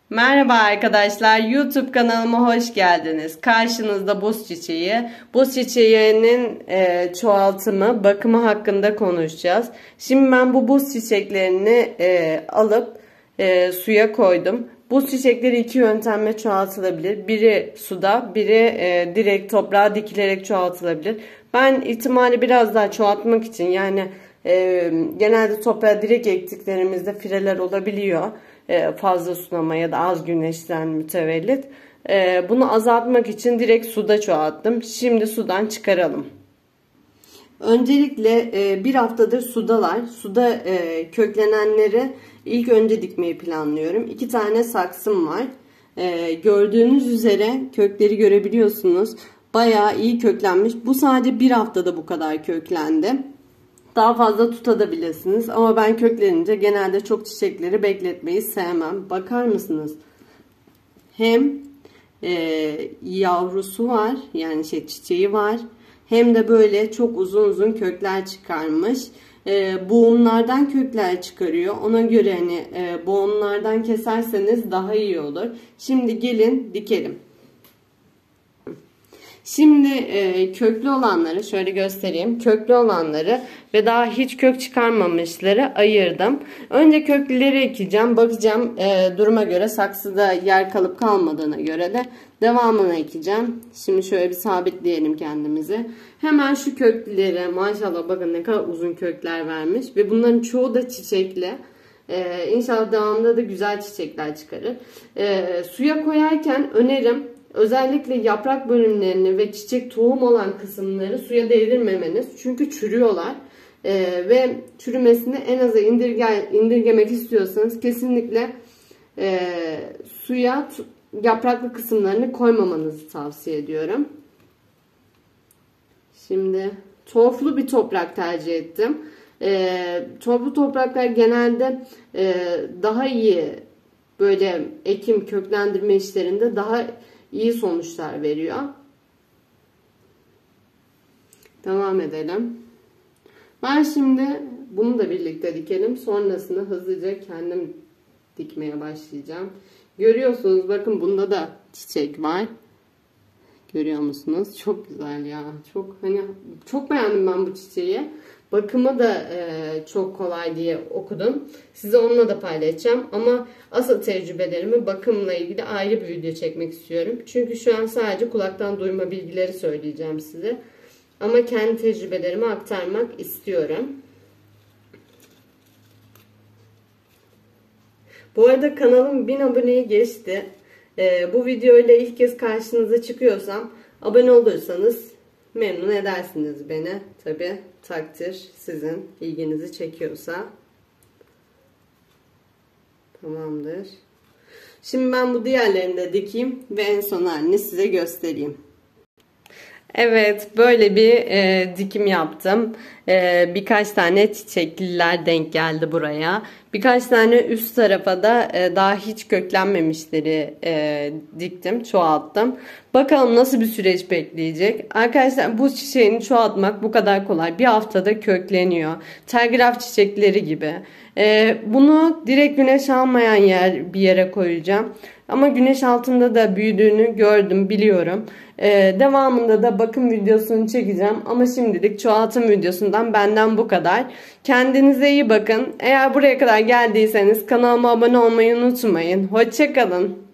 Merhaba arkadaşlar, YouTube kanalıma hoş geldiniz. Karşınızda buz çiçeği. Buz çiçeğinin çoğaltımı, bakımı hakkında konuşacağız. Şimdi ben bu buz çiçeklerini alıp suya koydum. Buz çiçekleri iki yöntemle çoğaltılabilir. Biri suda, biri direkt toprağa dikilerek çoğaltılabilir. Ben ihtimali biraz daha çoğaltmak için genelde toprağa direkt ektiklerimizde fireler olabiliyor. Fazla sulama ya da az güneşten mütevellit. Bunu azaltmak için direkt suda çoğalttım. Şimdi sudan çıkaralım. Öncelikle bir haftadır sudalar. Suda köklenenleri ilk önce dikmeyi planlıyorum. 2 tane saksım var. Gördüğünüz üzere kökleri görebiliyorsunuz. Bayağı iyi köklenmiş. Bu sadece bir haftada bu kadar köklendi. Daha fazla tutabilirsiniz ama ben köklenince genelde çok çiçekleri bekletmeyi sevmem. Bakar mısınız? Hem yavrusu var, yani çiçeği var, hem de böyle çok uzun uzun kökler çıkarmış. Boğumlardan kökler çıkarıyor. Ona göre boğumlardan keserseniz daha iyi olur. Şimdi gelin dikelim. Şimdi köklü olanları şöyle göstereyim. Köklü olanları ve daha hiç kök çıkarmamışları ayırdım. Önce köklüleri ekeceğim. Bakacağım duruma göre, saksıda yer kalıp kalmadığına göre de devamını ekeceğim. Şimdi şöyle bir sabitleyelim kendimizi. Hemen şu köklülere, maşallah bakın ne kadar uzun kökler vermiş. Ve bunların çoğu da çiçekli. İnşallah devamında da güzel çiçekler çıkarır. Suya koyarken önerim, özellikle yaprak bölümlerini ve çiçek tohum olan kısımları suya değdirmemeniz. Çünkü çürüyorlar. Ve çürümesini en aza indirgemek istiyorsanız kesinlikle suya yapraklı kısımlarını koymamanızı tavsiye ediyorum. Şimdi torflu bir toprak tercih ettim. Torflu topraklar genelde daha iyi, böyle ekim köklendirme işlerinde daha iyi sonuçlar veriyor. Devam edelim. Ben şimdi bunu da birlikte dikelim. Sonrasında hızlıca kendim dikmeye başlayacağım. Görüyorsunuz bakın, bunda da çiçek var. Görüyor musunuz? Çok güzel ya. Çok beğendim ben bu çiçeği. Bakımı da çok kolay diye okudum. Size onunla da paylaşacağım. Ama asıl tecrübelerimi, bakımla ilgili ayrı bir video çekmek istiyorum. Çünkü şu an sadece kulaktan duyma bilgileri söyleyeceğim size. Ama kendi tecrübelerimi aktarmak istiyorum. Bu arada kanalım 1000 aboneyi geçti. Bu videoyla ilk kez karşınıza çıkıyorsam abone olursanız memnun edersiniz beni. Tabi takdir sizin, ilginizi çekiyorsa. Tamamdır. Şimdi ben bu diğerlerini de dikeyim ve en son halini size göstereyim. Evet, böyle bir dikim yaptım. Birkaç tane çiçekliler denk geldi buraya. Birkaç tane üst tarafa da daha hiç köklenmemişleri diktim, çoğalttım. Bakalım nasıl bir süreç bekleyecek. Arkadaşlar, bu çiçeğini çoğaltmak bu kadar kolay. Bir haftada kökleniyor. Telgraf çiçekleri gibi. Bunu direkt güneş almayan bir yere koyacağım. Ama güneş altında da büyüdüğünü gördüm, biliyorum. Devamında da bakım videosunu çekeceğim. Ama şimdilik çoğaltım videosundan benden bu kadar. Kendinize iyi bakın. Eğer buraya kadar geldiyseniz kanalıma abone olmayı unutmayın. Hoşça kalın.